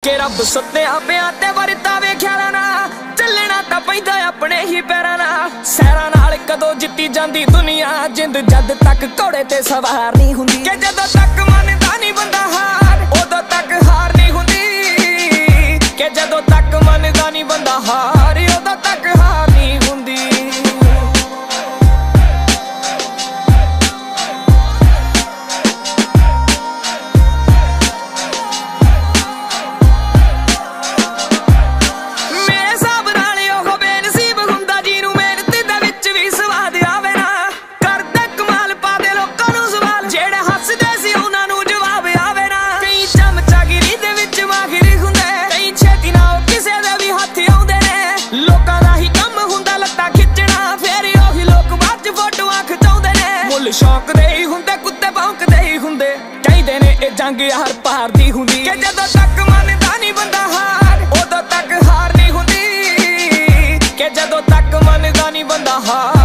के रब सुत्तिया पिया ते वरता वेख्या ना चलना तां पैंदा अपने ही पैरां नाल। सैरां नाल कदों जित्ती जांदी दुनिया जिंद जद तक घोड़े ते सवार नहीं हुंदी कि जदों तक मनदा नहीं बंदा हार उदों तक हार नहीं हुंदी कि जदों तक मनदा नहीं बंदा हार उदों तक हार नहीं हुंदी। शौक दे ही हुंदे कुत्ते भौंकदे ही हुंदे कहंदे ने ए जंग यार पार दी हुंदी कि जदों तक मनदा नहीं बंदा हार उदों तक हार नहीं हुंदी कि जदों तक मनदा नहीं बंदा हार।